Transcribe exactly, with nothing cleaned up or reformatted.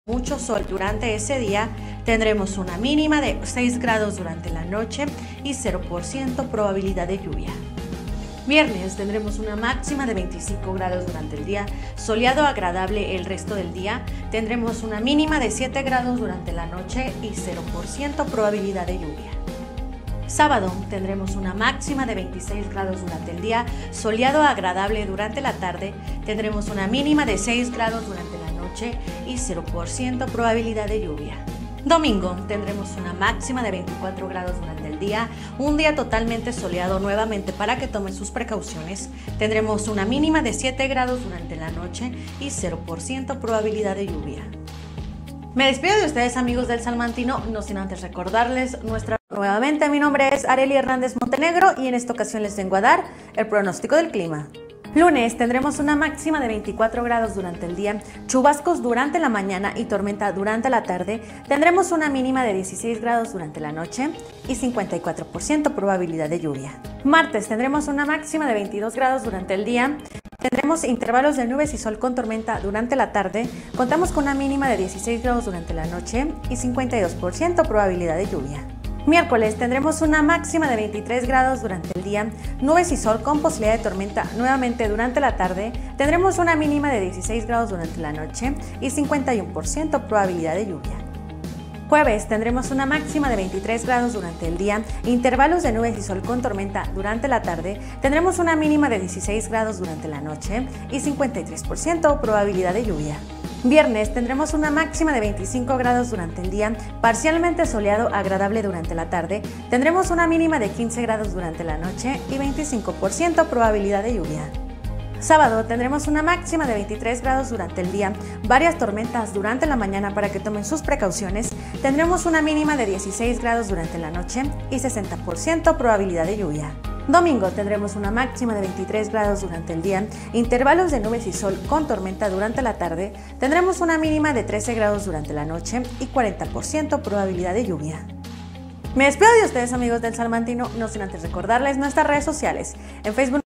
mucho sol durante ese día, tendremos una mínima de seis grados durante la noche y cero por ciento probabilidad de lluvia. Viernes tendremos una máxima de veinticinco grados durante el día, soleado agradable el resto del día, tendremos una mínima de siete grados durante la noche y cero por ciento probabilidad de lluvia. Sábado tendremos una máxima de veintiséis grados durante el día, soleado agradable durante la tarde, tendremos una mínima de seis grados durante la noche y cero por ciento probabilidad de lluvia. Domingo tendremos una máxima de veinticuatro grados durante el día, un día totalmente soleado nuevamente para que tomen sus precauciones, tendremos una mínima de siete grados durante la noche y cero por ciento probabilidad de lluvia. Me despido de ustedes, amigos del Salmantino, no sin antes recordarles nuestra... Nuevamente, mi nombre es Arely Hernández Montenegro y en esta ocasión les vengo a dar el pronóstico del clima. Lunes tendremos una máxima de veinticuatro grados durante el día, chubascos durante la mañana y tormenta durante la tarde, tendremos una mínima de dieciséis grados durante la noche y cincuenta y cuatro por ciento probabilidad de lluvia. Martes tendremos una máxima de veintidós grados durante el día, tendremos intervalos de nubes y sol con tormenta durante la tarde, contamos con una mínima de dieciséis grados durante la noche y cincuenta y dos por ciento probabilidad de lluvia. Miércoles tendremos una máxima de veintitrés grados durante el día, nubes y sol con posibilidad de tormenta nuevamente durante la tarde, tendremos una mínima de dieciséis grados durante la noche y cincuenta y uno por ciento probabilidad de lluvia. Jueves tendremos una máxima de veintitrés grados durante el día, intervalos de nubes y sol con tormenta durante la tarde, tendremos una mínima de dieciséis grados durante la noche y cincuenta y tres por ciento probabilidad de lluvia. Viernes tendremos una máxima de veinticinco grados durante el día, parcialmente soleado agradable durante la tarde, tendremos una mínima de quince grados durante la noche y veinticinco por ciento probabilidad de lluvia. Sábado tendremos una máxima de veintitrés grados durante el día, varias tormentas durante la mañana para que tomen sus precauciones, tendremos una mínima de dieciséis grados durante la noche y sesenta por ciento probabilidad de lluvia. Domingo tendremos una máxima de veintitrés grados durante el día, intervalos de nubes y sol con tormenta durante la tarde, tendremos una mínima de trece grados durante la noche y cuarenta por ciento probabilidad de lluvia. Me despido de ustedes, amigos del Salmantino, no sin antes recordarles nuestras redes sociales. En Facebook